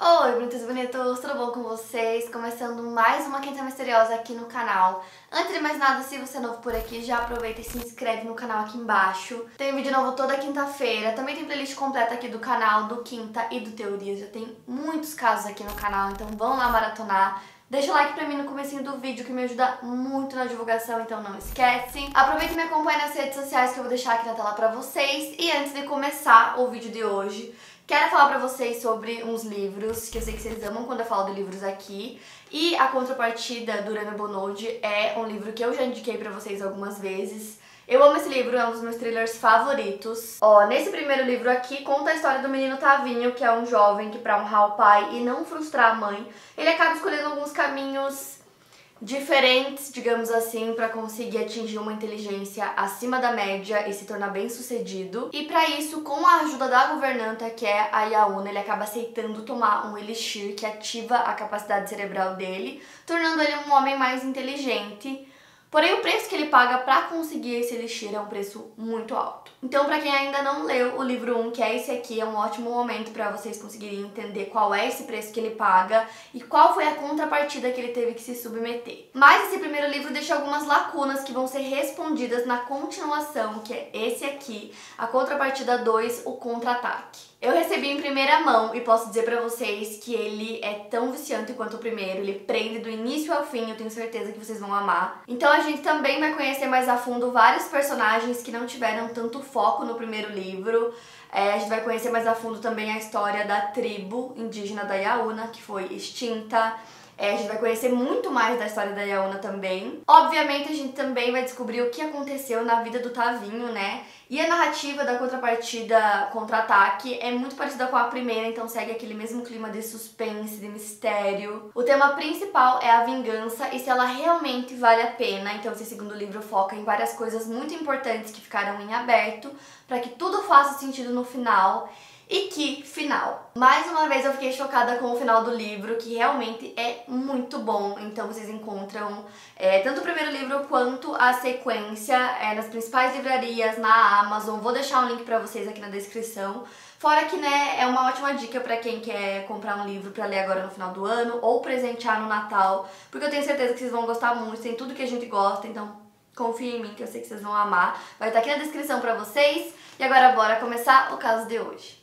Oi, bonitos e bonitos, tudo bom com vocês? Começando mais uma Quinta Misteriosa aqui no canal. Antes de mais nada, se você é novo por aqui, já aproveita e se inscreve no canal aqui embaixo. Tem vídeo novo toda quinta-feira, também tem playlist completa aqui do canal, do Quinta e do Teorias. Já tem muitos casos aqui no canal, então vão lá maratonar. Deixa o like pra mim no comecinho do vídeo, que me ajuda muito na divulgação, então não esquece. Aproveita e me acompanha nas redes sociais que eu vou deixar aqui na tela pra vocês. E antes de começar o vídeo de hoje, quero falar pra vocês sobre uns livros, que eu sei que vocês amam quando eu falo de livros aqui. E A Contrapartida, do Urano Bonodi, é um livro que eu já indiquei pra vocês algumas vezes. Eu amo esse livro, é um dos meus thrillers favoritos. Ó, nesse primeiro livro aqui, conta a história do menino Tavinho, que é um jovem que, pra honrar o pai e não frustrar a mãe, ele acaba escolhendo alguns caminhos diferentes, digamos assim, pra conseguir atingir uma inteligência acima da média e se tornar bem-sucedido. E pra isso, com a ajuda da governanta, que é a Yauna, ele acaba aceitando tomar um elixir que ativa a capacidade cerebral dele, tornando ele um homem mais inteligente. Porém, o preço que ele paga pra conseguir esse elixir é um preço muito alto. Então, pra quem ainda não leu o livro 1, que é esse aqui, é um ótimo momento pra vocês conseguirem entender qual é esse preço que ele paga e qual foi a contrapartida que ele teve que se submeter. Mas esse primeiro livro deixa algumas lacunas que vão ser respondidas na continuação, que é esse aqui, A Contrapartida 2, O Contra-Ataque. Eu recebi em primeira mão e posso dizer pra vocês que ele é tão viciante quanto o primeiro, ele prende do início ao fim, eu tenho certeza que vocês vão amar. Então a gente também vai conhecer mais a fundo vários personagens que não tiveram tanto foco no primeiro livro. A gente vai conhecer mais a fundo também a história da tribo indígena da Yauna, que foi extinta. A gente vai conhecer muito mais da história da Yauna também. Obviamente a gente também vai descobrir o que aconteceu na vida do Tavinho, né? E a narrativa da Contrapartida Contra-Ataque é muito parecida com a primeira, então segue aquele mesmo clima de suspense, de mistério. O tema principal é a vingança e se ela realmente vale a pena. Então esse segundo livro foca em várias coisas muito importantes que ficaram em aberto para que tudo faça sentido no final. E que final! Mais uma vez eu fiquei chocada com o final do livro, que realmente é muito bom. Então vocês encontram tanto o primeiro livro quanto a sequência nas principais livrarias, na Amazon. Vou deixar um link pra vocês aqui na descrição. Fora que, né, é uma ótima dica pra quem quer comprar um livro pra ler agora no final do ano ou presentear no Natal, porque eu tenho certeza que vocês vão gostar muito, tem tudo que a gente gosta, então confia em mim que eu sei que vocês vão amar. Vai estar aqui na descrição pra vocês. E agora bora começar o caso de hoje.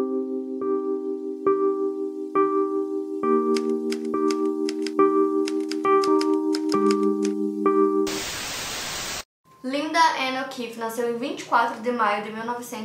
Linda Ann O'Keefe nasceu em 24 de maio de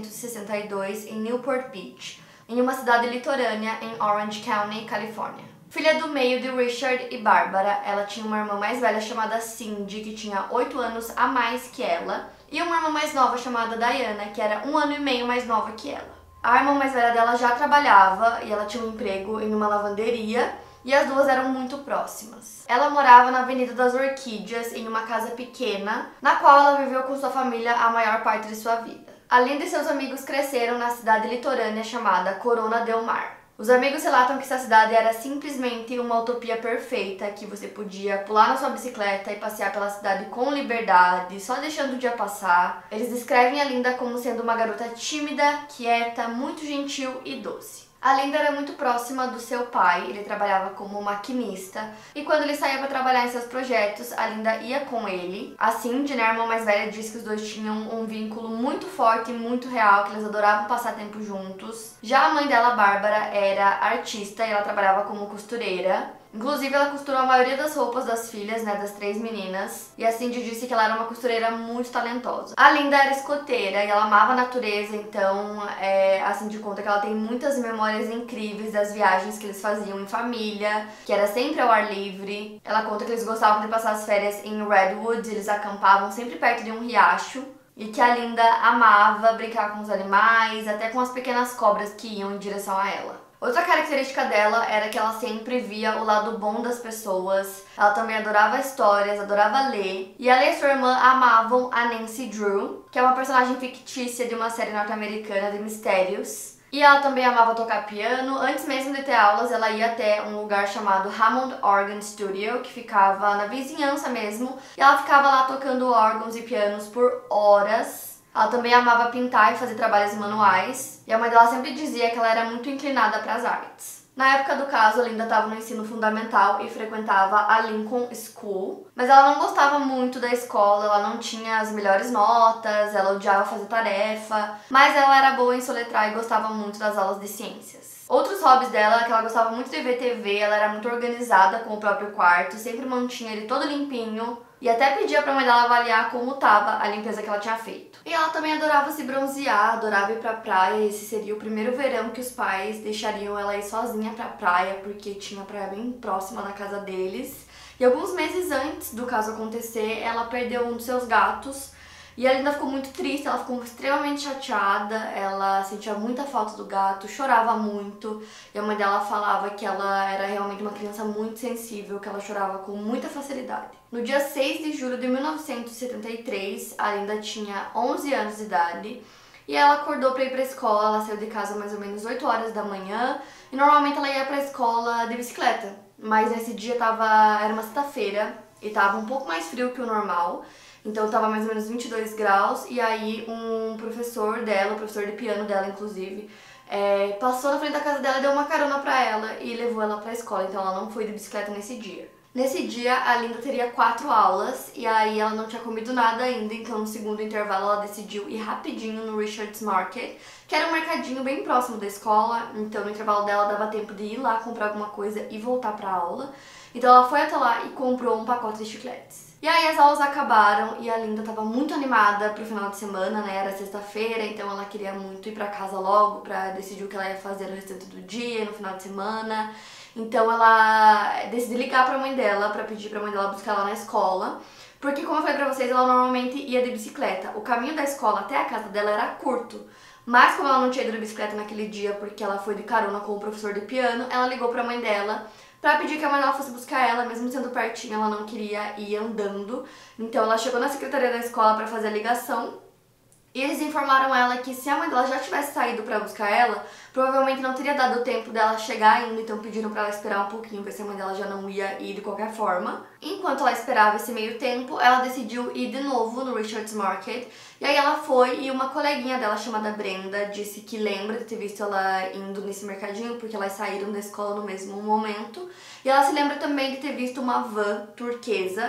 1962 em Newport Beach, em uma cidade litorânea em Orange County, Califórnia. Filha do meio de Richard e Barbara, ela tinha uma irmã mais velha chamada Cindy, que tinha 8 anos a mais que ela, e uma irmã mais nova chamada Diana, que era 1 ano e meio mais nova que ela. A irmã mais velha dela já trabalhava e ela tinha um emprego em uma lavanderia, e as duas eram muito próximas. Ela morava na Avenida das Orquídeas, em uma casa pequena, na qual ela viveu com sua família a maior parte de sua vida. Além de seus amigos, cresceram na cidade litorânea chamada Corona del Mar. Os amigos relatam que essa cidade era simplesmente uma utopia perfeita, que você podia pular na sua bicicleta e passear pela cidade com liberdade, só deixando o dia passar. Eles descrevem a Linda como sendo uma garota tímida, quieta, muito gentil e doce. A Linda era muito próxima do seu pai, ele trabalhava como maquinista, e quando ele saía para trabalhar em seus projetos, a Linda ia com ele. A Cindy, né, a irmã mais velha, diz que os dois tinham um vínculo muito forte e muito real, que eles adoravam passar tempo juntos. Já a mãe dela, Bárbara, era artista e ela trabalhava como costureira. Inclusive, ela costurou a maioria das roupas das filhas, né, das 3 meninas. E a Cindy disse que ela era uma costureira muito talentosa. A Linda era escoteira e ela amava a natureza, então a Cindy conta que ela tem muitas memórias incríveis das viagens que eles faziam em família, que era sempre ao ar livre. Ela conta que eles gostavam de passar as férias em Redwood, eles acampavam sempre perto de um riacho. E que a Linda amava brincar com os animais, até com as pequenas cobras que iam em direção a ela. Outra característica dela era que ela sempre via o lado bom das pessoas. Ela também adorava histórias, adorava ler. E ela e sua irmã amavam a Nancy Drew, que é uma personagem fictícia de uma série norte-americana de mistérios. E ela também amava tocar piano. Antes mesmo de ter aulas, ela ia até um lugar chamado Hammond Organ Studio, que ficava na vizinhança mesmo. E ela ficava lá tocando órgãos e pianos por horas. Ela também amava pintar e fazer trabalhos manuais, e a mãe dela sempre dizia que ela era muito inclinada para as artes. Na época do caso, a Linda estava no ensino fundamental e frequentava a Lincoln School, mas ela não gostava muito da escola, ela não tinha as melhores notas, ela odiava fazer tarefa, mas ela era boa em soletrar e gostava muito das aulas de ciências. Outros hobbies dela é que ela gostava muito de ver TV, ela era muito organizada com o próprio quarto, sempre mantinha ele todo limpinho e até pedia pra mãe dela avaliar como tava a limpeza que ela tinha feito. E ela também adorava se bronzear, adorava ir pra praia. Esse seria o primeiro verão que os pais deixariam ela ir sozinha pra praia, porque tinha praia bem próxima da casa deles. E alguns meses antes do caso acontecer, ela perdeu um dos seus gatos. E a Linda ficou muito triste, ela ficou extremamente chateada, ela sentia muita falta do gato, chorava muito. E a mãe dela falava que ela era realmente uma criança muito sensível, que ela chorava com muita facilidade. No dia 6 de julho de 1973, a Linda tinha 11 anos de idade. E ela acordou para ir para a escola, ela saiu de casa mais ou menos 8 horas da manhã. E normalmente ela ia para a escola de bicicleta. Mas nesse dia era uma sexta-feira e estava um pouco mais frio que o normal. Então tava mais ou menos 22 graus, e aí um professor dela, o professor de piano dela inclusive, passou na frente da casa dela, deu uma carona pra ela e levou ela pra escola, então ela não foi de bicicleta nesse dia. Nesse dia a Linda teria 4 aulas, e aí ela não tinha comido nada ainda, então no segundo intervalo ela decidiu ir rapidinho no Richards Market, que era um mercadinho bem próximo da escola, então no intervalo dela dava tempo de ir lá comprar alguma coisa e voltar pra aula. Então ela foi até lá e comprou um pacote de chicletes. E aí as aulas acabaram e a Linda tava muito animada pro final de semana, né? Era sexta-feira, então ela queria muito ir pra casa logo pra decidir o que ela ia fazer no restante do dia, no final de semana. Então ela decidiu ligar pra mãe dela pra pedir pra mãe dela buscar ela na escola. Porque, como eu falei pra vocês, ela normalmente ia de bicicleta. O caminho da escola até a casa dela era curto. Mas como ela não tinha ido de bicicleta naquele dia porque ela foi de carona com o professor de piano, ela ligou pra mãe dela pra pedir que a mãe dela fosse buscar ela, mesmo sendo pertinho, ela não queria ir andando. Então ela chegou na secretaria da escola pra fazer a ligação. E eles informaram ela que se a mãe dela já tivesse saído pra buscar ela, provavelmente não teria dado tempo dela chegar ainda, então pediram pra ela esperar um pouquinho, ver se a mãe dela já não ia ir de qualquer forma. Enquanto ela esperava esse meio tempo, ela decidiu ir de novo no Richards Market, e aí ela foi e uma coleguinha dela chamada Brenda disse que lembra de ter visto ela indo nesse mercadinho, porque elas saíram da escola no mesmo momento. E ela se lembra também de ter visto uma van turquesa,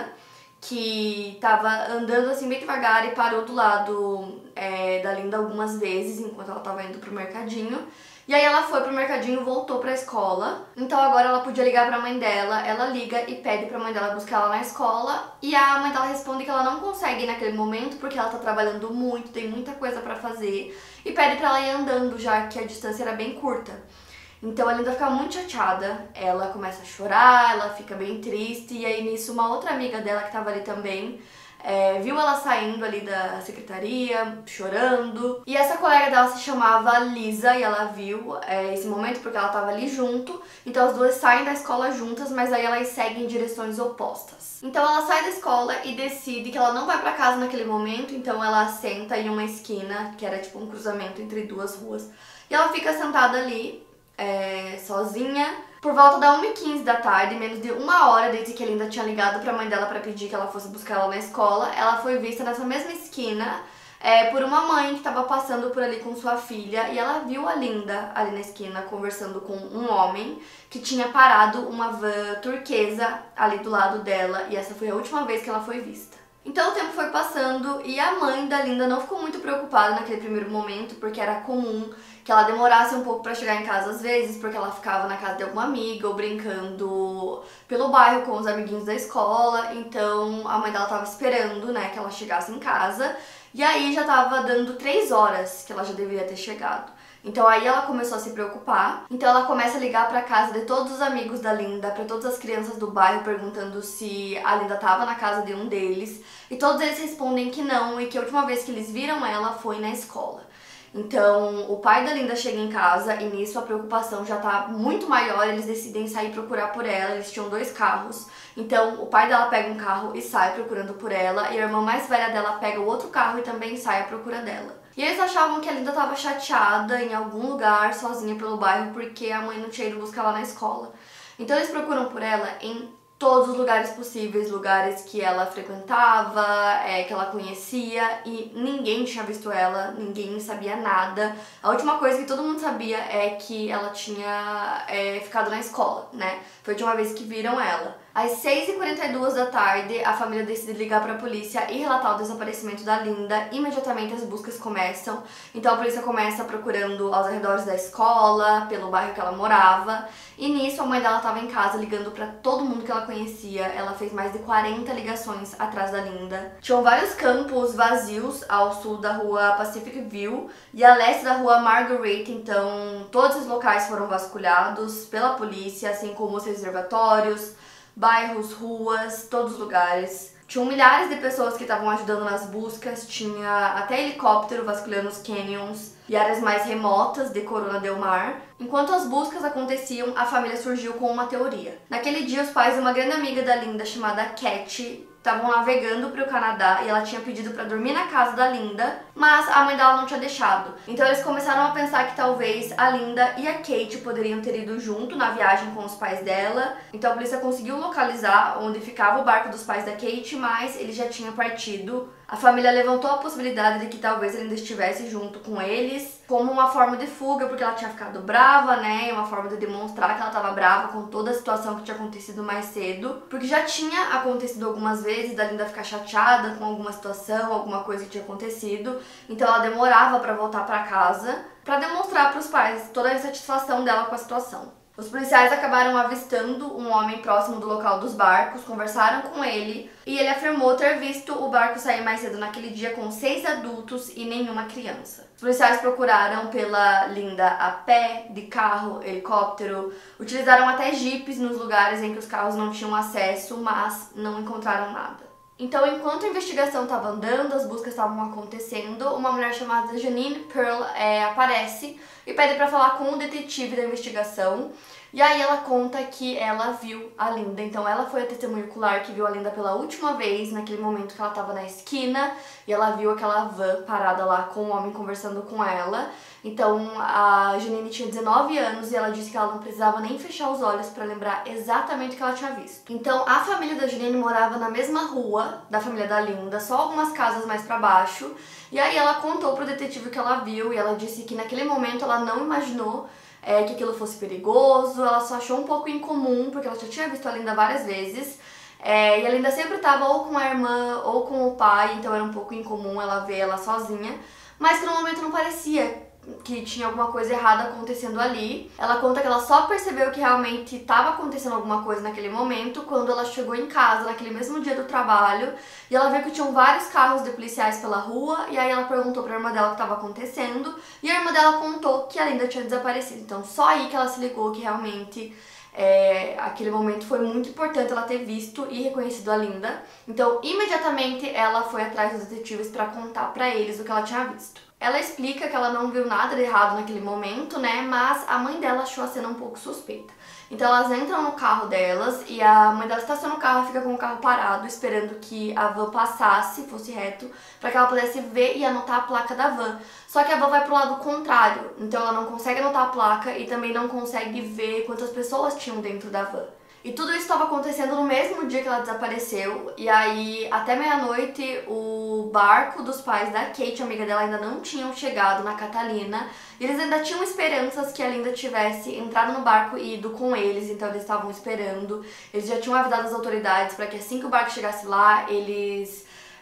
que tava andando assim bem devagar e parou do lado da Linda algumas vezes enquanto ela tava indo pro mercadinho. E aí ela foi pro mercadinho e voltou pra escola. Então agora ela podia ligar pra mãe dela, ela liga e pede pra mãe dela buscar ela na escola. E a mãe dela responde que ela não consegue ir naquele momento porque ela tá trabalhando muito, tem muita coisa pra fazer. E pede pra ela ir andando, já que a distância era bem curta. Então a Linda fica muito chateada, ela começa a chorar, ela fica bem triste, e aí nisso uma outra amiga dela que tava ali também viu ela saindo ali da secretaria, chorando. E essa colega dela se chamava Lisa e ela viu esse momento porque ela tava ali junto. Então as duas saem da escola juntas, mas aí elas seguem em direções opostas. Então ela sai da escola e decide que ela não vai pra casa naquele momento, então ela senta em uma esquina, que era tipo um cruzamento entre duas ruas. E ela fica sentada ali, sozinha. Por volta da 1h15 da tarde, menos de uma hora desde que a Linda tinha ligado pra mãe dela pra pedir que ela fosse buscar ela na escola, ela foi vista nessa mesma esquina por uma mãe que estava passando por ali com sua filha, e ela viu a Linda ali na esquina conversando com um homem que tinha parado uma van turquesa ali do lado dela, e essa foi a última vez que ela foi vista. Então o tempo foi passando e a mãe da Linda não ficou muito preocupada naquele primeiro momento, porque era comum que ela demorasse um pouco pra chegar em casa às vezes, porque ela ficava na casa de alguma amiga ou brincando pelo bairro com os amiguinhos da escola. Então a mãe dela tava esperando, né, que ela chegasse em casa, e aí já tava dando 3 horas que ela já deveria ter chegado. Então aí ela começou a se preocupar, então ela começa a ligar pra casa de todos os amigos da Linda, pra todas as crianças do bairro, perguntando se a Linda tava na casa de um deles, e todos eles respondem que não, e que a última vez que eles viram ela foi na escola. Então o pai da Linda chega em casa e nisso a preocupação já tá muito maior, eles decidem sair procurar por ela, eles tinham 2 carros, então o pai dela pega um carro e sai procurando por ela, e a irmã mais velha dela pega o outro carro e também sai à procura dela. E eles achavam que a Linda estava chateada em algum lugar, sozinha pelo bairro, porque a mãe não tinha ido buscar ela na escola. Então eles procuram por ela em todos os lugares possíveis, lugares que ela frequentava, que ela conhecia, e ninguém tinha visto ela, ninguém sabia nada. A última coisa que todo mundo sabia é que ela tinha ficado na escola, né? Foi a última vez que viram ela. Às 6h42 da tarde, a família decide ligar para a polícia e relatar o desaparecimento da Linda. Imediatamente as buscas começam, então a polícia começa procurando aos arredores da escola, pelo bairro que ela morava, e nisso a mãe dela estava em casa ligando para todo mundo que ela conhecia. Ela fez mais de 40 ligações atrás da Linda. Tinham vários campos vazios ao sul da rua Pacific View e a leste da rua Margaret, então todos os locais foram vasculhados pela polícia, assim como os reservatórios, bairros, ruas, todos os lugares. Tinham milhares de pessoas que estavam ajudando nas buscas, tinha até helicóptero vasculhando os canyons e áreas mais remotas de Corona del Mar. Enquanto as buscas aconteciam, a família surgiu com uma teoria. Naquele dia, os pais de uma grande amiga da Linda, chamada Cat, estavam navegando para o Canadá e ela tinha pedido para dormir na casa da Linda, mas a mãe dela não tinha deixado. Então eles começaram a pensar que talvez a Linda e a Kate poderiam ter ido junto na viagem com os pais dela. Então a polícia conseguiu localizar onde ficava o barco dos pais da Kate, mas ele já tinha partido. A família levantou a possibilidade de que talvez ele ainda estivesse junto com eles, como uma forma de fuga, porque ela tinha ficado brava, né? Uma forma de demonstrar que ela estava brava com toda a situação que tinha acontecido mais cedo, porque já tinha acontecido algumas vezes da Linda ficar chateada com alguma situação, alguma coisa que tinha acontecido, então ela demorava para voltar para casa, para demonstrar para os pais toda a insatisfação dela com a situação. Os policiais acabaram avistando um homem próximo do local dos barcos, conversaram com ele e ele afirmou ter visto o barco sair mais cedo naquele dia com 6 adultos e nenhuma criança. Os policiais procuraram pela Linda a pé, de carro, helicóptero, utilizaram até jipes nos lugares em que os carros não tinham acesso, mas não encontraram nada. Então, enquanto a investigação estava andando, as buscas estavam acontecendo, uma mulher chamada Janine Pearl aparece e pede para falar com o detetive da investigação. E aí ela conta que ela viu a Linda. Então ela foi a testemunha ocular que viu a Linda pela última vez, naquele momento que ela estava na esquina, e ela viu aquela van parada lá com o homem conversando com ela. Então a Janine tinha 19 anos e ela disse que ela não precisava nem fechar os olhos para lembrar exatamente o que ela tinha visto. Então a família da Janine morava na mesma rua da família da Linda, só algumas casas mais para baixo. E aí ela contou pro detetive o que ela viu e ela disse que naquele momento ela não imaginou que aquilo fosse perigoso, ela só achou um pouco incomum, porque ela já tinha visto a Linda várias vezes, e a Linda sempre estava ou com a irmã ou com o pai, então era um pouco incomum ela ver ela sozinha, mas que no momento não parecia que tinha alguma coisa errada acontecendo ali. Ela conta que ela só percebeu que realmente estava acontecendo alguma coisa naquele momento quando ela chegou em casa, naquele mesmo dia do trabalho, e ela viu que tinham vários carros de policiais pela rua, e aí ela perguntou pra irmã dela o que estava acontecendo, e a irmã dela contou que a Linda tinha desaparecido. Então só aí que ela se ligou que realmente aquele momento foi muito importante ela ter visto e reconhecido a Linda. Então imediatamente ela foi atrás dos detetives para contar pra eles o que ela tinha visto. Ela explica que ela não viu nada de errado naquele momento, né, mas a mãe dela achou a cena um pouco suspeita. Então elas entram no carro delas e a mãe dela estaciona o carro e fica com o carro parado, esperando que a van passasse, fosse reto, para que ela pudesse ver e anotar a placa da van. Só que a van vai pro lado contrário, então ela não consegue anotar a placa e também não consegue ver quantas pessoas tinham dentro da van. E tudo isso estava acontecendo no mesmo dia que ela desapareceu, e aí até meia-noite o barco dos pais da Kate, amiga dela, ainda não tinham chegado na Catalina, e eles ainda tinham esperanças que a Linda tivesse entrado no barco e ido com eles, então eles estavam esperando. Eles já tinham avisado as autoridades para que assim que o barco chegasse lá, eles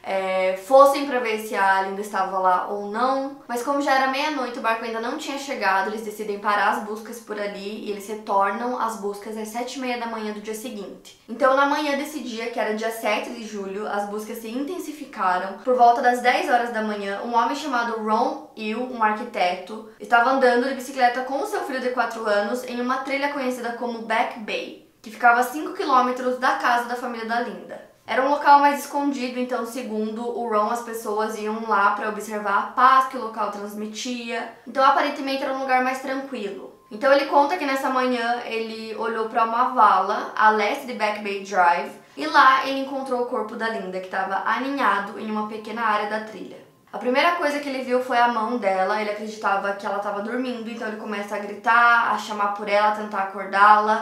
fossem pra ver se a Linda estava lá ou não. Mas como já era meia-noite, o barco ainda não tinha chegado, eles decidem parar as buscas por ali e eles retornam às buscas às 7h30 da manhã do dia seguinte. Então na manhã desse dia, que era dia 7 de julho, as buscas se intensificaram. Por volta das 10 horas da manhã, um homem chamado Ron Hill, um arquiteto, estava andando de bicicleta com o seu filho de 4 anos em uma trilha conhecida como Back Bay, que ficava a 5 km da casa da família da Linda. Era um local mais escondido, então segundo o Ron, as pessoas iam lá para observar a paz que o local transmitia. Então aparentemente era um lugar mais tranquilo. Então ele conta que nessa manhã ele olhou para uma vala a leste de Back Bay Drive e lá ele encontrou o corpo da Linda, que estava aninhado em uma pequena área da trilha. A primeira coisa que ele viu foi a mão dela, ele acreditava que ela estava dormindo, então ele começa a gritar, a chamar por ela, a tentar acordá-la.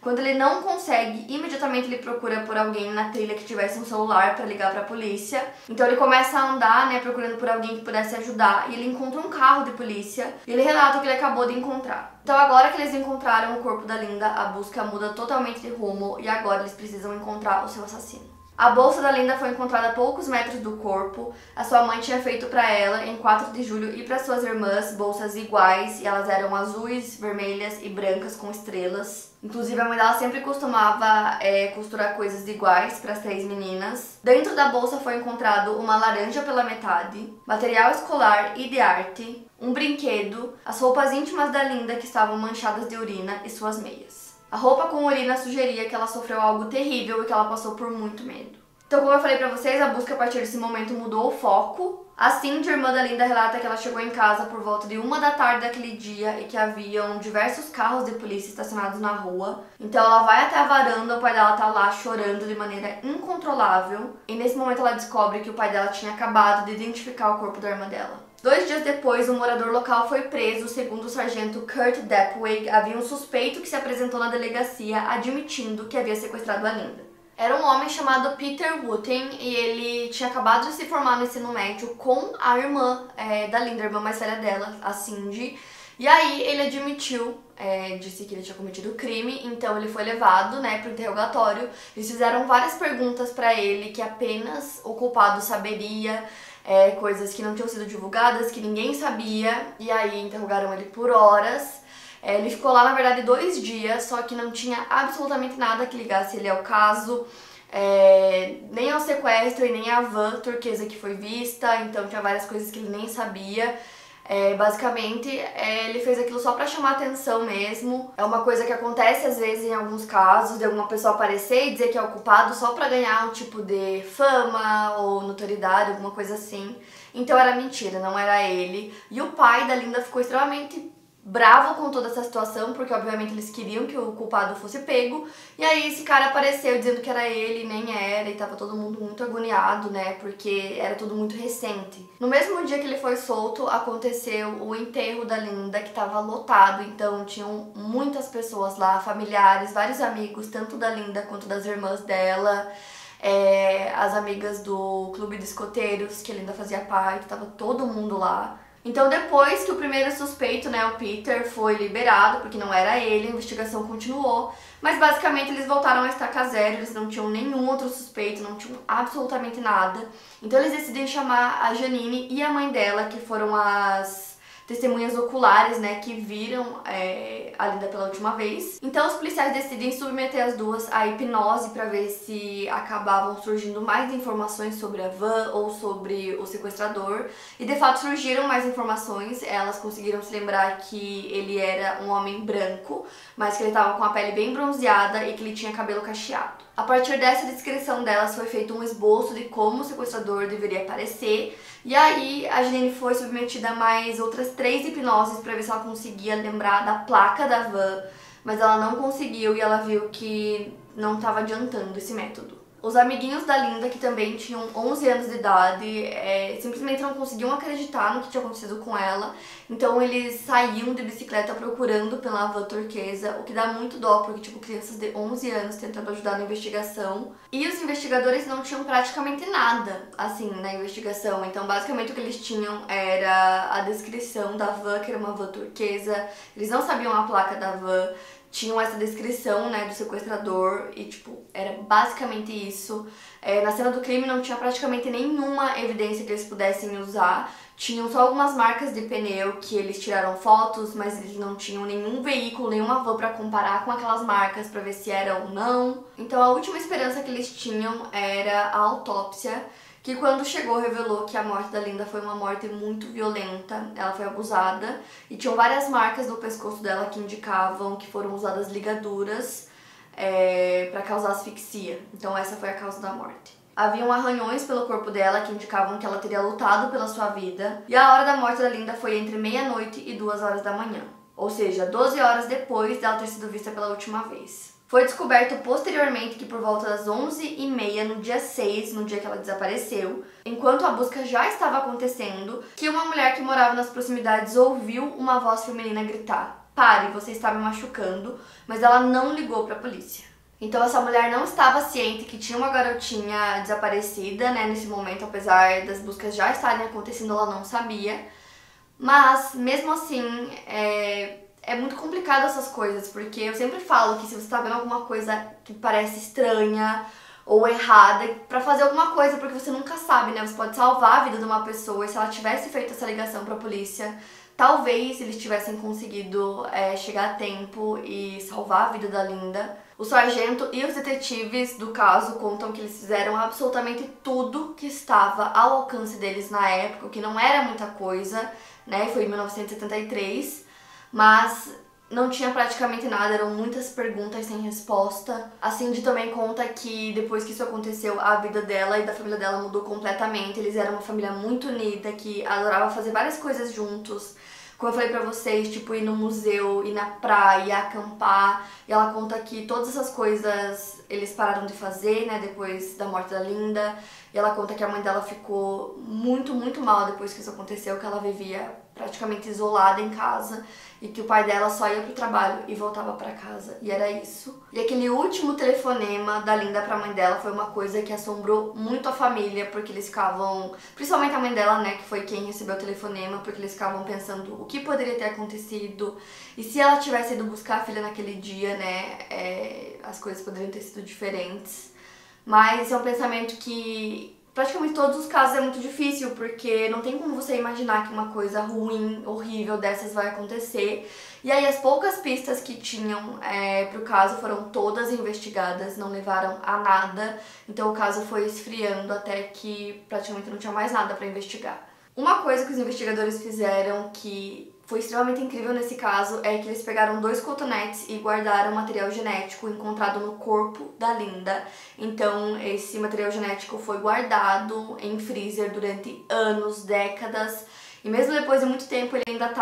Quando ele não consegue, imediatamente ele procura por alguém na trilha que tivesse um celular para ligar para a polícia. Então ele começa a andar, né, procurando por alguém que pudesse ajudar, e ele encontra um carro de polícia e ele relata o que ele acabou de encontrar. Então agora que eles encontraram o corpo da Linda, a busca muda totalmente de rumo e agora eles precisam encontrar o seu assassino. A bolsa da Linda foi encontrada a poucos metros do corpo. A sua mãe tinha feito para ela, em 4 de julho, e para suas irmãs, bolsas iguais, e elas eram azuis, vermelhas e brancas com estrelas. Inclusive, a mãe dela sempre costumava costurar coisas iguais para as 3 meninas. Dentro da bolsa foi encontrado uma laranja pela metade, material escolar e de arte, um brinquedo, as roupas íntimas da Linda que estavam manchadas de urina e suas meias. A roupa com urina sugeria que ela sofreu algo terrível e que ela passou por muito medo. Então, como eu falei pra vocês, a busca a partir desse momento mudou o foco. A Cindy, irmã da Linda, relata que ela chegou em casa por volta de 1 da tarde daquele dia e que haviam diversos carros de polícia estacionados na rua. Então ela vai até a varanda, o pai dela tá lá chorando de maneira incontrolável. E nesse momento ela descobre que o pai dela tinha acabado de identificar o corpo da irmã dela. 2 dias depois, um morador local foi preso. Segundo o sargento Kurt Depwig, havia um suspeito que se apresentou na delegacia admitindo que havia sequestrado a Linda. Era um homem chamado Peter Wooten e ele tinha acabado de se formar no ensino médio com a irmã da Linda, a irmã mais velha dela, a Cindy. E aí ele admitiu, disse que ele tinha cometido o crime, então ele foi levado, né, para o interrogatório. Eles fizeram várias perguntas para ele que apenas o culpado saberia, coisas que não tinham sido divulgadas, que ninguém sabia, e aí interrogaram ele por horas. Ele ficou lá, na verdade, 2 dias, só que não tinha absolutamente nada que ligasse ele ao caso, nem ao sequestro e nem à van turquesa que foi vista, então tinha várias coisas que ele nem sabia. Basicamente, ele fez aquilo só pra chamar atenção mesmo. É uma coisa que acontece às vezes em alguns casos, de alguma pessoa aparecer e dizer que é o culpado só pra ganhar um tipo de fama ou notoriedade, alguma coisa assim. Então era mentira, não era ele. E o pai da Linda ficou extremamente bravo com toda essa situação, porque obviamente eles queriam que o culpado fosse pego. E aí esse cara apareceu dizendo que era ele, nem era, e tava todo mundo muito agoniado, né, porque era tudo muito recente. No mesmo dia que ele foi solto, aconteceu o enterro da Linda, que tava lotado, então tinham muitas pessoas lá, familiares, vários amigos, tanto da Linda quanto das irmãs dela, as amigas do clube de escoteiros, que a Linda fazia parte, tava todo mundo lá. Então depois que o primeiro suspeito, né, o Peter, foi liberado, porque não era ele, a investigação continuou, mas basicamente eles voltaram a estaca zero, eles não tinham nenhum outro suspeito, não tinham absolutamente nada. Então eles decidem chamar a Janine e a mãe dela, que foram as testemunhas oculares, né, que viram a Linda pela última vez. Então os policiais decidem submeter as duas à hipnose para ver se acabavam surgindo mais informações sobre a van ou sobre o sequestrador. E de fato surgiram mais informações, elas conseguiram se lembrar que ele era um homem branco, mas que ele estava com a pele bem bronzeada e que ele tinha cabelo cacheado. A partir dessa descrição delas foi feito um esboço de como o sequestrador deveria parecer. E aí a Janine foi submetida a mais outras 3 hipnoses para ver se ela conseguia lembrar da placa da van, mas ela não conseguiu e ela viu que não estava adiantando esse método. Os amiguinhos da Linda, que também tinham 11 anos de idade, simplesmente não conseguiam acreditar no que tinha acontecido com ela. Então eles saíam de bicicleta procurando pela van turquesa, o que dá muito dó, porque tipo, crianças de 11 anos tentando ajudar na investigação. E os investigadores não tinham praticamente nada, assim, na investigação. Então basicamente o que eles tinham era a descrição da van, que era uma van turquesa. Eles não sabiam a placa da van. Tinham essa descrição, né, do sequestrador e, tipo, era basicamente isso. Na cena do crime não tinha praticamente nenhuma evidência que eles pudessem usar. Tinham só algumas marcas de pneu que eles tiraram fotos, mas eles não tinham nenhum veículo, nenhuma van pra comparar com aquelas marcas pra ver se era ou não. Então a última esperança que eles tinham era a autópsia, que quando chegou revelou que a morte da Linda foi uma morte muito violenta. Ela foi abusada e tinham várias marcas no pescoço dela que indicavam que foram usadas ligaduras para causar asfixia. Então essa foi a causa da morte. Haviam arranhões pelo corpo dela que indicavam que ela teria lutado pela sua vida. E a hora da morte da Linda foi entre meia-noite e 2 horas da manhã. Ou seja, 12 horas depois dela ter sido vista pela última vez. Foi descoberto posteriormente que por volta das 11h30, no dia 6, no dia que ela desapareceu, enquanto a busca já estava acontecendo, que uma mulher que morava nas proximidades ouviu uma voz feminina gritar: pare, você está me machucando, mas ela não ligou pra polícia. Então essa mulher não estava ciente que tinha uma garotinha desaparecida, né, nesse momento, apesar das buscas já estarem acontecendo, ela não sabia. Mas, mesmo assim, é muito complicado essas coisas, porque eu sempre falo que se você tá vendo alguma coisa que parece estranha ou errada, pra fazer alguma coisa, porque você nunca sabe, né, você pode salvar a vida de uma pessoa, e se ela tivesse feito essa ligação pra polícia, talvez eles tivessem conseguido chegar a tempo e salvar a vida da Linda. O sargento e os detetives do caso contam que eles fizeram absolutamente tudo que estava ao alcance deles na época, o que não era muita coisa, né? Foi em 1973, mas não tinha praticamente nada, eram muitas perguntas sem resposta. A Cindy também conta que depois que isso aconteceu, a vida dela e da família dela mudou completamente. Eles eram uma família muito unida, que adorava fazer várias coisas juntos. Como eu falei pra vocês, tipo, ir no museu, ir na praia, acampar. E ela conta que todas essas coisas eles pararam de fazer, né, depois da morte da Linda. E ela conta que a mãe dela ficou muito, muito mal depois que isso aconteceu, que ela vivia praticamente isolada em casa e que o pai dela só ia pro trabalho e voltava pra casa, e era isso. E aquele último telefonema da Linda pra mãe dela foi uma coisa que assombrou muito a família, porque eles ficavam, principalmente a mãe dela, né, que foi quem recebeu o telefonema, porque eles ficavam pensando o que poderia ter acontecido, e se ela tivesse ido buscar a filha naquele dia, né, as coisas poderiam ter sido diferentes. Mas esse é um pensamento que praticamente todos os casos é muito difícil, porque não tem como você imaginar que uma coisa ruim, horrível dessas vai acontecer. E aí as poucas pistas que tinham pro caso foram todas investigadas, não levaram a nada. Então o caso foi esfriando até que praticamente não tinha mais nada pra investigar. Uma coisa que os investigadores fizeram que foi extremamente incrível nesse caso é que eles pegaram 2 cotonetes e guardaram material genético encontrado no corpo da Linda. Então esse material genético foi guardado em freezer durante anos, décadas, e mesmo depois de muito tempo ele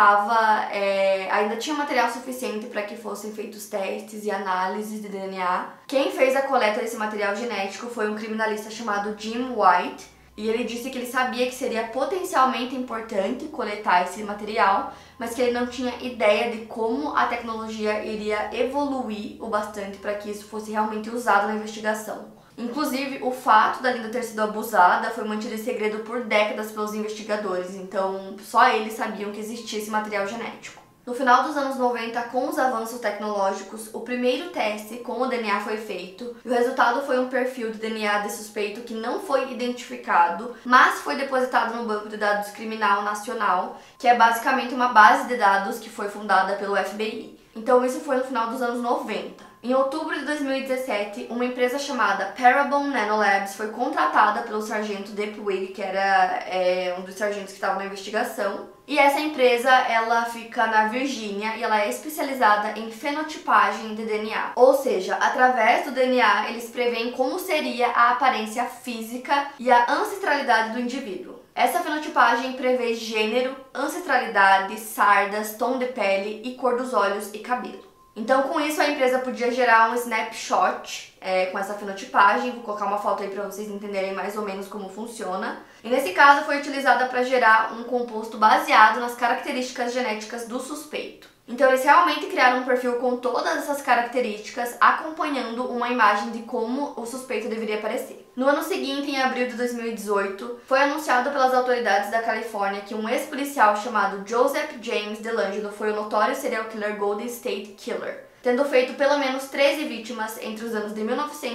ainda tinha material suficiente para que fossem feitos testes e análises de DNA. Quem fez a coleta desse material genético foi um criminalista chamado Jim White, e ele disse que ele sabia que seria potencialmente importante coletar esse material, mas que ele não tinha ideia de como a tecnologia iria evoluir o bastante para que isso fosse realmente usado na investigação. Inclusive, o fato da Linda ter sido abusada foi mantido em segredo por décadas pelos investigadores, então só eles sabiam que existia esse material genético. No final dos anos 90, com os avanços tecnológicos, o primeiro teste com o DNA foi feito e o resultado foi um perfil de DNA de suspeito que não foi identificado, mas foi depositado no Banco de Dados Criminal Nacional, que é basicamente uma base de dados que foi fundada pelo FBI. Então isso foi no final dos anos 90. Em outubro de 2017, uma empresa chamada Parabon Nanolabs foi contratada pelo sargento Depwig, que era um dos sargentos que estava na investigação. E essa empresa, ela fica na Virgínia e ela é especializada em fenotipagem de DNA. Ou seja, através do DNA, eles preveem como seria a aparência física e a ancestralidade do indivíduo. Essa fenotipagem prevê gênero, ancestralidade, sardas, tom de pele e cor dos olhos e cabelo. Então, com isso, a empresa podia gerar um snapshot com essa fenotipagem. Vou colocar uma foto aí para vocês entenderem mais ou menos como funciona. E nesse caso, foi utilizada para gerar um composto baseado nas características genéticas do suspeito. Então, eles realmente criaram um perfil com todas essas características, acompanhando uma imagem de como o suspeito deveria parecer. No ano seguinte, em abril de 2018, foi anunciado pelas autoridades da Califórnia que um ex-policial chamado Joseph James DeLangelo foi o notório serial killer Golden State Killer, tendo feito pelo menos 13 vítimas entre os anos de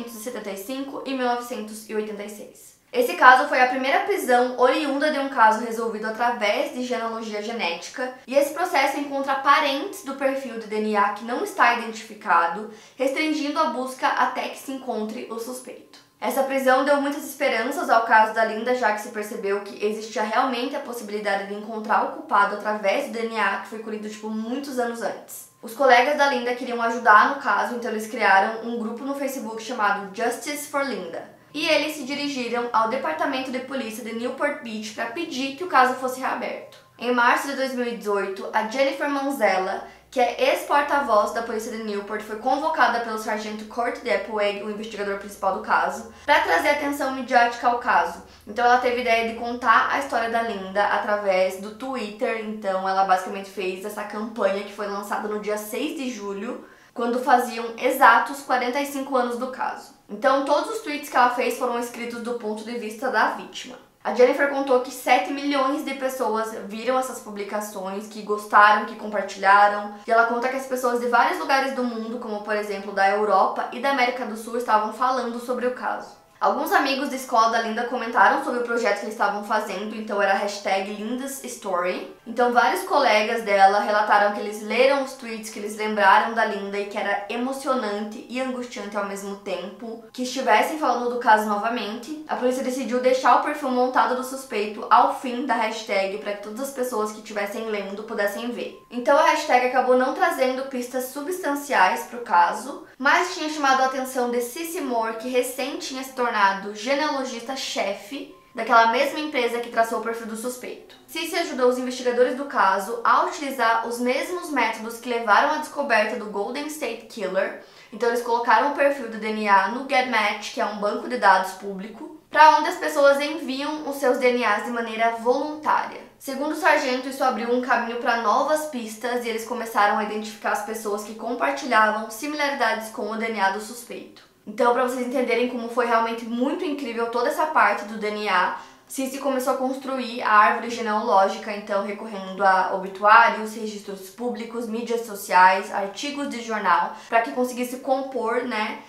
1975 e 1986. Esse caso foi a primeira prisão oriunda de um caso resolvido através de genealogia genética, e esse processo encontra parentes do perfil de DNA que não está identificado, restringindo a busca até que se encontre o suspeito. Essa prisão deu muitas esperanças ao caso da Linda, já que se percebeu que existia realmente a possibilidade de encontrar o culpado através do DNA que foi colhido muitos anos antes. Os colegas da Linda queriam ajudar no caso, então eles criaram um grupo no Facebook chamado Justice for Linda. E eles se dirigiram ao Departamento de Polícia de Newport Beach para pedir que o caso fosse reaberto. Em março de 2018, a Jennifer Manzella, que é ex-porta-voz da polícia de Newport, foi convocada pelo sargento Kurt Depweg, o investigador principal do caso, para trazer atenção midiática ao caso. Então ela teve a ideia de contar a história da Linda através do Twitter. Então ela basicamente fez essa campanha que foi lançada no dia 6 de julho, quando faziam exatos 45 anos do caso. Então todos os tweets que ela fez foram escritos do ponto de vista da vítima. A Jennifer contou que 7 milhões de pessoas viram essas publicações, que gostaram, que compartilharam. E ela conta que as pessoas de vários lugares do mundo, como por exemplo da Europa e da América do Sul, estavam falando sobre o caso. Alguns amigos da escola da Linda comentaram sobre o projeto que eles estavam fazendo, então era a hashtag Linda's Story. Então vários colegas dela relataram que eles leram os tweets, que eles lembraram da Linda e que era emocionante e angustiante ao mesmo tempo que estivessem falando do caso novamente. A polícia decidiu deixar o perfil montado do suspeito ao fim da hashtag para que todas as pessoas que estivessem lendo pudessem ver. Então a hashtag acabou não trazendo pistas substanciais para o caso, mas tinha chamado a atenção de Cissy Moore, que recém tinha se tornado genealogista-chefe daquela mesma empresa que traçou o perfil do suspeito. Cissy ajudou os investigadores do caso a utilizar os mesmos métodos que levaram à descoberta do Golden State Killer. Então eles colocaram o perfil do DNA no GetMatch, que é um banco de dados público, para onde as pessoas enviam os seus DNAs de maneira voluntária. Segundo o sargento, isso abriu um caminho para novas pistas e eles começaram a identificar as pessoas que compartilhavam similaridades com o DNA do suspeito. Então, para vocês entenderem como foi realmente muito incrível toda essa parte do DNA, Cissy começou a construir a árvore genealógica, então recorrendo a obituários, registros públicos, mídias sociais, artigos de jornal, para que conseguisse compor,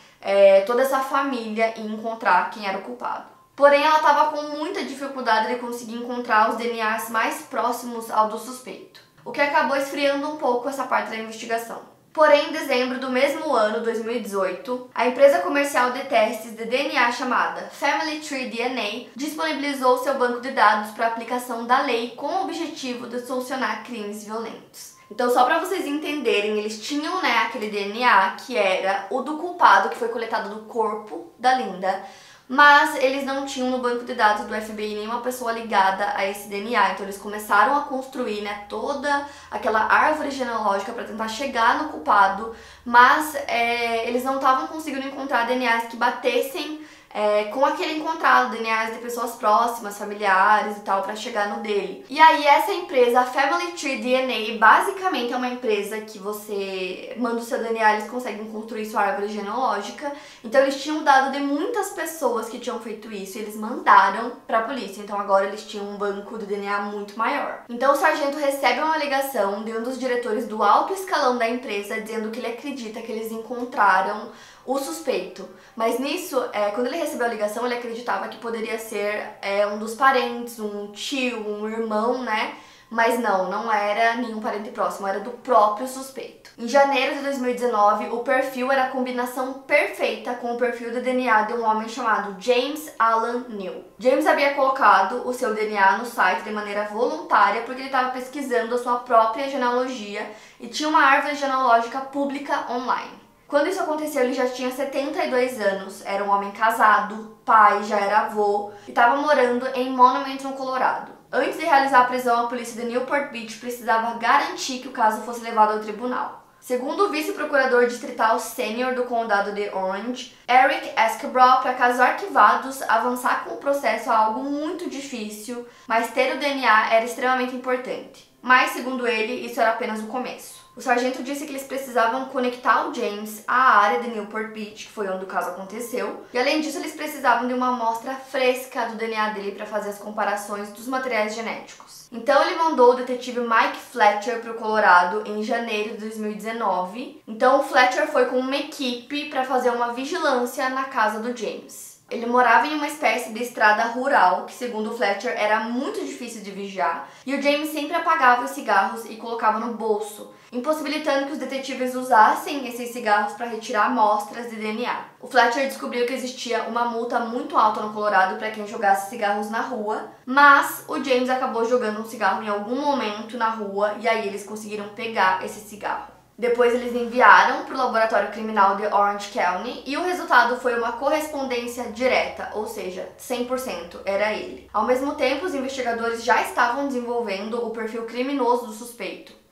toda essa família e encontrar quem era o culpado. Porém, ela estava com muita dificuldade de conseguir encontrar os DNAs mais próximos ao do suspeito, o que acabou esfriando um pouco essa parte da investigação. Porém, em dezembro do mesmo ano, 2018, a empresa comercial de testes de DNA chamada Family Tree DNA disponibilizou seu banco de dados para aplicação da lei com o objetivo de solucionar crimes violentos. Então, só para vocês entenderem, eles tinham aquele DNA que era o do culpado, que foi coletado do corpo da Linda, mas eles não tinham no banco de dados do FBI nenhuma pessoa ligada a esse DNA. Então eles começaram a construir toda aquela árvore genealógica para tentar chegar no culpado, mas eles não estavam conseguindo encontrar DNAs que batessem com aquele encontrado, DNAs de pessoas próximas, familiares e tal, para chegar no dele. E aí essa empresa, a Family Tree DNA, basicamente é uma empresa que você manda o seu DNA, eles conseguem construir sua árvore genealógica. Então eles tinham dado de muitas pessoas que tinham feito isso e eles mandaram para a polícia. Então agora eles tinham um banco de DNA muito maior. Então o sargento recebe uma ligação de um dos diretores do alto escalão da empresa dizendo que ele acredita que eles encontraram o suspeito. Mas nisso, quando ele recebeu a ligação, ele acreditava que poderia ser um dos parentes, um tio, um irmão, Mas não era nenhum parente próximo, era do próprio suspeito. Em janeiro de 2019, o perfil era a combinação perfeita com o perfil de DNA de um homem chamado James Alan Neal. James havia colocado o seu DNA no site de maneira voluntária porque ele estava pesquisando a sua própria genealogia e tinha uma árvore genealógica pública online. Quando isso aconteceu, ele já tinha 72 anos, era um homem casado, pai, já era avô e estava morando em Monument, no Colorado. Antes de realizar a prisão, a polícia de Newport Beach precisava garantir que o caso fosse levado ao tribunal. Segundo o vice-procurador distrital sênior do condado de Orange, Eric Escabrough, para casos arquivados, avançar com o processo é algo muito difícil, mas ter o DNA era extremamente importante. Mas, segundo ele, isso era apenas o começo. O sargento disse que eles precisavam conectar o James à área de Newport Beach, que foi onde o caso aconteceu, e além disso eles precisavam de uma amostra fresca do DNA dele para fazer as comparações dos materiais genéticos. Então ele mandou o detetive Mike Fletcher para o Colorado em janeiro de 2019. Então o Fletcher foi com uma equipe para fazer uma vigilância na casa do James. Ele morava em uma espécie de estrada rural, que segundo o Fletcher era muito difícil de vigiar, e o James sempre apagava os cigarros e colocava no bolso, impossibilitando que os detetives usassem esses cigarros para retirar amostras de DNA. O Fletcher descobriu que existia uma multa muito alta no Colorado para quem jogasse cigarros na rua, mas o James acabou jogando um cigarro em algum momento na rua e aí eles conseguiram pegar esse cigarro. Depois eles enviaram para o laboratório criminal de Orange County e o resultado foi uma correspondência direta, ou seja, 100% era ele. Ao mesmo tempo, os investigadores já estavam desenvolvendo o perfil criminoso do suspeito.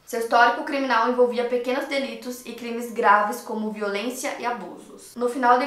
Seu histórico criminal envolvia pequenos delitos e crimes graves como violência e abusos. No final de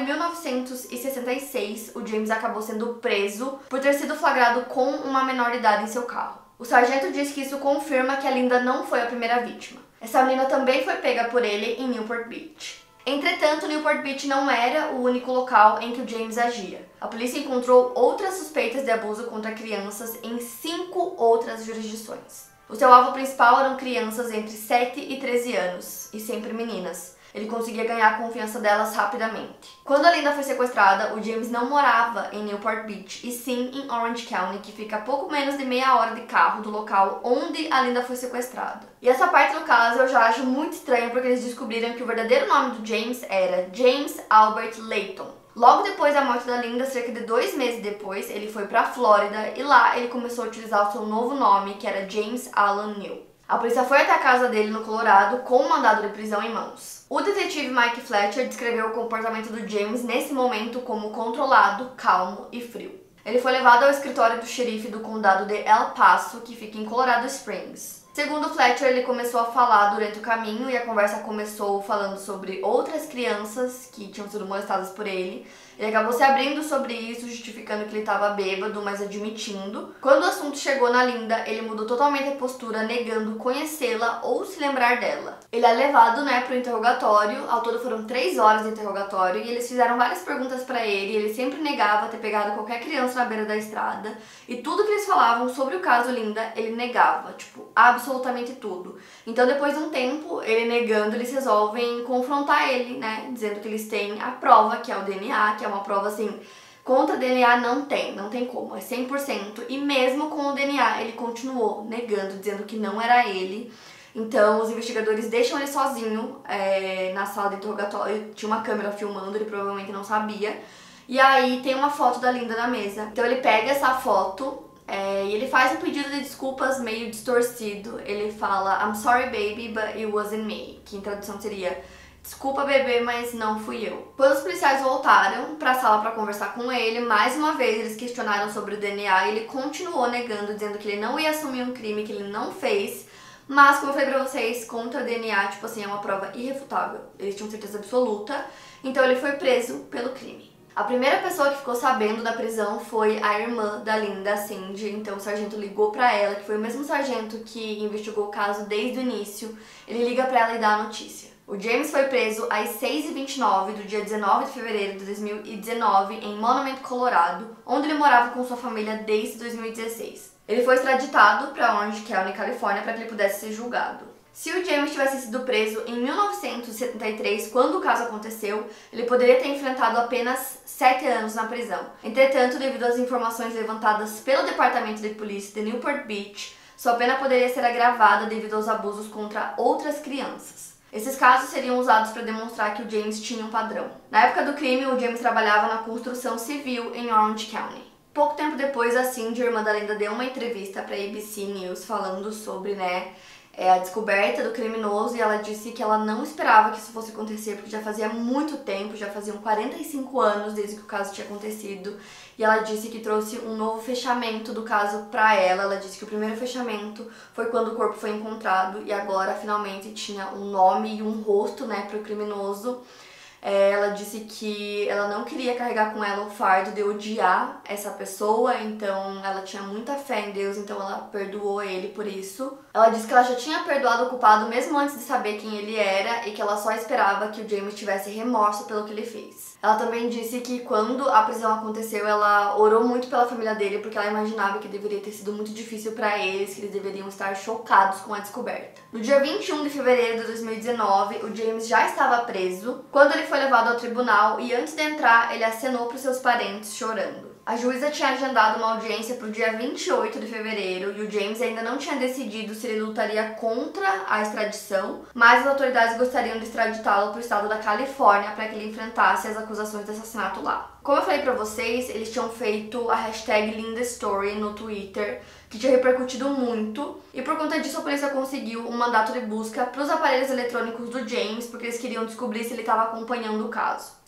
1966, o James acabou sendo preso por ter sido flagrado com uma menor de idade em seu carro. O sargento diz que isso confirma que a Linda não foi a primeira vítima. Essa menina também foi pega por ele em Newport Beach. Entretanto, Newport Beach não era o único local em que o James agia. A polícia encontrou outras suspeitas de abuso contra crianças em 5 outras jurisdições. O seu alvo principal eram crianças entre 7 e 13 anos, e sempre meninas. Ele conseguia ganhar a confiança delas rapidamente. Quando a Linda foi sequestrada, o James não morava em Newport Beach, e sim em Orange County, que fica a pouco menos de meia hora de carro do local onde a Linda foi sequestrada. E essa parte do caso eu já acho muito estranha porque eles descobriram que o verdadeiro nome do James era James Albert Layton. Logo depois da morte da Linda, cerca de 2 meses depois, ele foi para a Flórida e lá ele começou a utilizar o seu novo nome, que era James Alan Neal. A polícia foi até a casa dele no Colorado com um mandado de prisão em mãos. O detetive Mike Fletcher descreveu o comportamento do James nesse momento como controlado, calmo e frio. Ele foi levado ao escritório do xerife do condado de El Paso, que fica em Colorado Springs. Segundo Fletcher, ele começou a falar durante o caminho e a conversa começou falando sobre outras crianças que tinham sido molestadas por ele. Ele acabou se abrindo sobre isso, justificando que ele estava bêbado, mas admitindo. Quando o assunto chegou na Linda, ele mudou totalmente a postura, negando conhecê-la ou se lembrar dela. Ele é levado, pro interrogatório. Ao todo foram 3 horas de interrogatório e eles fizeram várias perguntas pra ele. Ele sempre negava ter pegado qualquer criança na beira da estrada. E tudo que eles falavam sobre o caso Linda, ele negava, absolutamente tudo. Então, depois de um tempo, ele negando, eles resolvem confrontar ele, dizendo que eles têm a prova, que é o DNA, que é uma prova assim, contra DNA não tem como, é 100%. E mesmo com o DNA, ele continuou negando, dizendo que não era ele. Então, os investigadores deixam ele sozinho na sala de interrogatório. Tinha uma câmera filmando, ele provavelmente não sabia. E aí, tem uma foto da Linda na mesa. Então, ele pega essa foto e ele faz um pedido de desculpas meio distorcido. Ele fala, I'm sorry baby, but it wasn't me. Que em tradução seria, desculpa bebê, mas não fui eu. Quando os policiais voltaram pra sala pra conversar com ele, mais uma vez eles questionaram sobre o DNA e ele continuou negando, dizendo que ele não ia assumir um crime que ele não fez. Mas, como eu falei pra vocês, contra o DNA, é uma prova irrefutável. Eles tinham certeza absoluta, então ele foi preso pelo crime. A primeira pessoa que ficou sabendo da prisão foi a irmã da Linda, Cindy. Então o sargento ligou pra ela, que foi o mesmo sargento que investigou o caso desde o início. Ele liga pra ela e dá a notícia. O James foi preso às 6h29 do dia 19 de fevereiro de 2019 em Monument, Colorado, onde ele morava com sua família desde 2016. Ele foi extraditado para Orange County, Califórnia, para que ele pudesse ser julgado. Se o James tivesse sido preso em 1973, quando o caso aconteceu, ele poderia ter enfrentado apenas 7 anos na prisão. Entretanto, devido às informações levantadas pelo Departamento de Polícia de Newport Beach, sua pena poderia ser agravada devido aos abusos contra outras crianças. Esses casos seriam usados para demonstrar que o James tinha um padrão. Na época do crime, o James trabalhava na construção civil em Orange County. Pouco tempo depois, a Cindy, irmã da Linda, deu uma entrevista para a ABC News falando sobre, a descoberta do criminoso, e ela disse que ela não esperava que isso fosse acontecer, porque já fazia muito tempo, já faziam 45 anos desde que o caso tinha acontecido, e ela disse que trouxe um novo fechamento do caso pra ela. Ela disse que o primeiro fechamento foi quando o corpo foi encontrado, e agora finalmente tinha um nome e um rosto, pro criminoso. Ela disse que ela não queria carregar com ela o fardo de odiar essa pessoa, então ela tinha muita fé em Deus, então ela perdoou ele por isso. Ela disse que ela já tinha perdoado o culpado mesmo antes de saber quem ele era e que ela só esperava que o James tivesse remorso pelo que ele fez. Ela também disse que quando a prisão aconteceu, ela orou muito pela família dele, porque ela imaginava que deveria ter sido muito difícil pra eles, que eles deveriam estar chocados com a descoberta. No dia 21 de fevereiro de 2019, o James já estava preso quando ele foi levado ao tribunal, e antes de entrar, ele acenou para os seus parentes chorando. A juíza tinha agendado uma audiência para o dia 28 de fevereiro e o James ainda não tinha decidido se ele lutaria contra a extradição, mas as autoridades gostariam de extraditá-lo para o estado da Califórnia para que ele enfrentasse as acusações de assassinato lá. Como eu falei pra vocês, eles tinham feito a hashtag LindaStory no Twitter, que tinha repercutido muito, e por conta disso a polícia conseguiu um mandato de busca para os aparelhos eletrônicos do James, porque eles queriam descobrir se ele estava acompanhando o caso.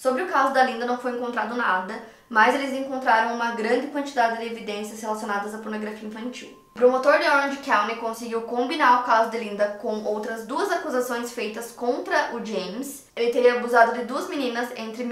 Sobre o caso da Linda não foi encontrado nada, mas eles encontraram uma grande quantidade de evidências relacionadas à pornografia infantil. O promotor de Orange County conseguiu combinar o caso de Linda com outras 2 acusações feitas contra o James. Ele teria abusado de 2 meninas entre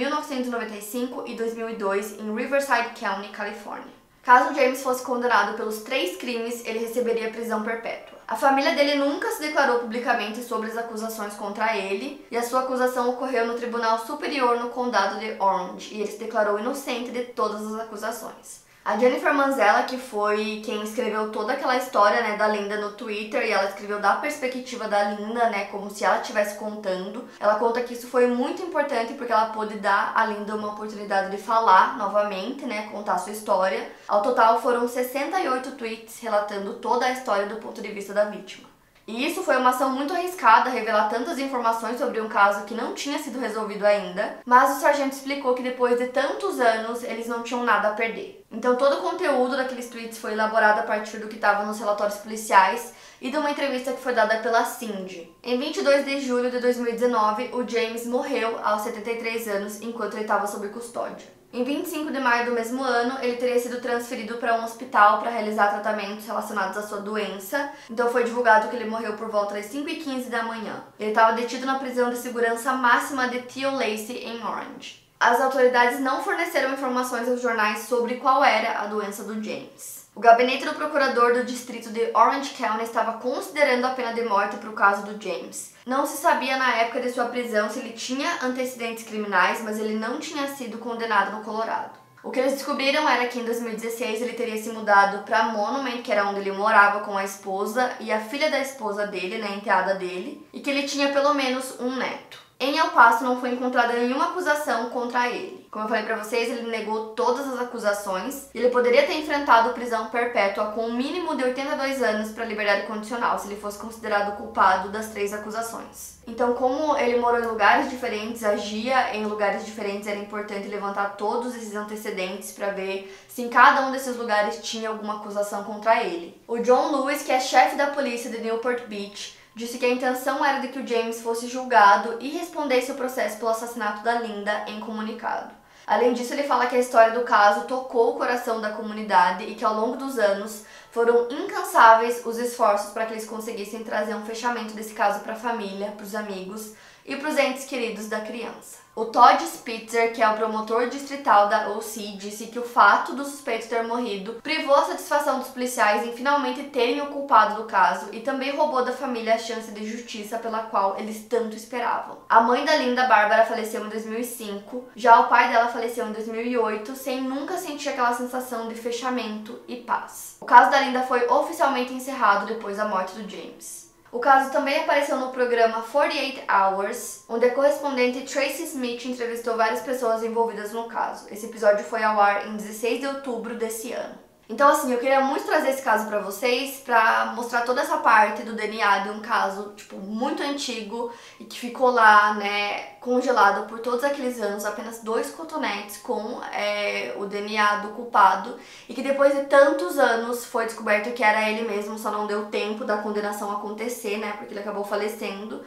1995 e 2002 em Riverside County, Califórnia. Caso James fosse condenado pelos 3 crimes, ele receberia prisão perpétua. A família dele nunca se declarou publicamente sobre as acusações contra ele, e a sua acusação ocorreu no Tribunal Superior no Condado de Orange, e ele se declarou inocente de todas as acusações. A Jennifer Manzella, que foi quem escreveu toda aquela história, né, da Linda no Twitter, e ela escreveu da perspectiva da Linda, né, como se ela estivesse contando. Ela conta que isso foi muito importante porque ela pôde dar à Linda uma oportunidade de falar novamente, né, contar a sua história. Ao total foram 68 tweets relatando toda a história do ponto de vista da vítima. E isso foi uma ação muito arriscada, revelar tantas informações sobre um caso que não tinha sido resolvido ainda, mas o sargento explicou que depois de tantos anos, eles não tinham nada a perder. Então todo o conteúdo daqueles tweets foi elaborado a partir do que estava nos relatórios policiais e de uma entrevista que foi dada pela Cindy. Em 22 de julho de 2019, o James morreu aos 73 anos enquanto ele estava sob custódia. Em 25 de maio do mesmo ano, ele teria sido transferido para um hospital para realizar tratamentos relacionados à sua doença. Então foi divulgado que ele morreu por volta das 5h15 da manhã. Ele estava detido na prisão de segurança máxima de Theo Lacey, em Orange. As autoridades não forneceram informações aos jornais sobre qual era a doença do James. O gabinete do procurador do distrito de Orange County estava considerando a pena de morte para o caso do James. Não se sabia na época de sua prisão se ele tinha antecedentes criminais, mas ele não tinha sido condenado no Colorado. O que eles descobriram era que em 2016 ele teria se mudado para Monument, que era onde ele morava com a esposa e a filha da esposa dele, né, a enteada dele, e que ele tinha pelo menos um neto. Em El Paso não foi encontrada nenhuma acusação contra ele. Como eu falei pra vocês, ele negou todas as acusações e ele poderia ter enfrentado prisão perpétua com um mínimo de 82 anos para liberdade condicional, se ele fosse considerado culpado das 3 acusações. Então, como ele morou em lugares diferentes, agia em lugares diferentes, era importante levantar todos esses antecedentes para ver se em cada um desses lugares tinha alguma acusação contra ele. O John Lewis, que é chefe da polícia de Newport Beach, disse que a intenção era de que o James fosse julgado e respondesse o processo pelo assassinato da Linda em comunicado. Além disso, ele fala que a história do caso tocou o coração da comunidade e que ao longo dos anos foram incansáveis os esforços para que eles conseguissem trazer um fechamento desse caso para a família, para os amigos e para os entes queridos da criança. O Todd Spitzer, que é o promotor distrital da OC, disse que o fato do suspeito ter morrido privou a satisfação dos policiais em finalmente terem o culpado do caso e também roubou da família a chance de justiça pela qual eles tanto esperavam. A mãe da Linda, Bárbara, faleceu em 2005, já o pai dela faleceu em 2008, sem nunca sentir aquela sensação de fechamento e paz. O caso da Linda foi oficialmente encerrado depois da morte do James. O caso também apareceu no programa 48 Hours, onde a correspondente Tracy Smith entrevistou várias pessoas envolvidas no caso. Esse episódio foi ao ar em 16 de outubro desse ano. Então, assim, eu queria muito trazer esse caso pra vocês, pra mostrar toda essa parte do DNA de um caso, tipo, muito antigo e que ficou lá, né, congelado por todos aqueles anos, apenas 2 cotonetes com o DNA do culpado e que depois de tantos anos foi descoberto que era ele mesmo, só não deu tempo da condenação acontecer, né, porque ele acabou falecendo.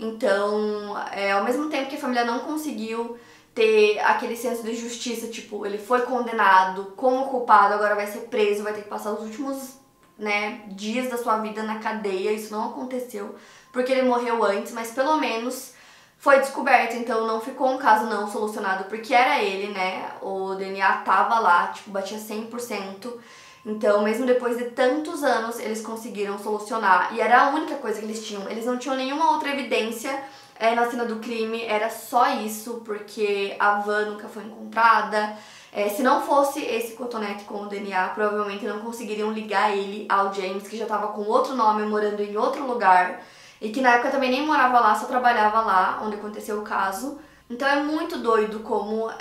Então, ao mesmo tempo que a família não conseguiu ter aquele senso de justiça, tipo, ele foi condenado como culpado, agora vai ser preso, vai ter que passar os últimos, né, dias da sua vida na cadeia. Isso não aconteceu porque ele morreu antes, mas pelo menos foi descoberto, então não ficou um caso não solucionado porque era ele, né, o DNA tava lá, tipo, batia 100%. Então, mesmo depois de tantos anos, eles conseguiram solucionar e era a única coisa que eles tinham. Eles não tinham nenhuma outra evidência na cena do crime, era só isso, porque a van nunca foi encontrada. Se não fosse esse cotonete com o DNA, provavelmente não conseguiriam ligar ele ao James, que já estava com outro nome, morando em outro lugar, e que na época também nem morava lá, só trabalhava lá, onde aconteceu o caso. Então é muito doido como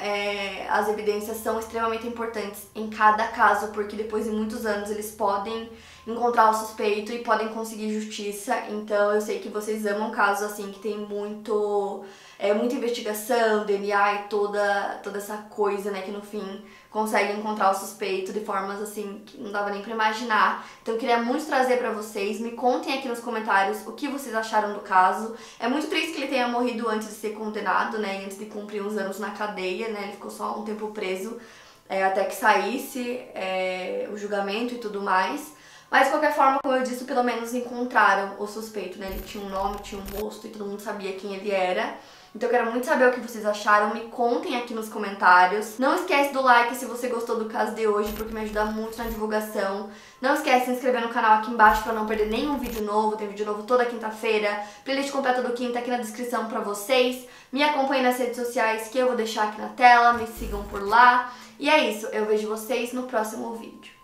as evidências são extremamente importantes em cada caso, porque depois de muitos anos eles podem encontrar o suspeito e podem conseguir justiça. Então eu sei que vocês amam casos assim que tem muito muita investigação, DNA e toda essa coisa, né, que no fim consegue encontrar o suspeito de formas assim que não dava nem pra imaginar. Então eu queria muito trazer pra vocês. Me contem aqui nos comentários o que vocês acharam do caso. É muito triste que ele tenha morrido antes de ser condenado, né, e antes de cumprir uns anos na cadeia, né, ele ficou só um tempo preso até que saísse o julgamento e tudo mais. Mas de qualquer forma, como eu disse, pelo menos encontraram o suspeito, né? Ele tinha um nome, tinha um rosto e todo mundo sabia quem ele era. Então eu quero muito saber o que vocês acharam, me contem aqui nos comentários. Não esquece do like se você gostou do caso de hoje, porque me ajuda muito na divulgação. Não esquece de se inscrever no canal aqui embaixo para não perder nenhum vídeo novo, tem vídeo novo toda quinta-feira. Playlist completa do Quinta aqui na descrição pra vocês. Me acompanhem nas redes sociais que eu vou deixar aqui na tela, me sigam por lá. E é isso, eu vejo vocês no próximo vídeo.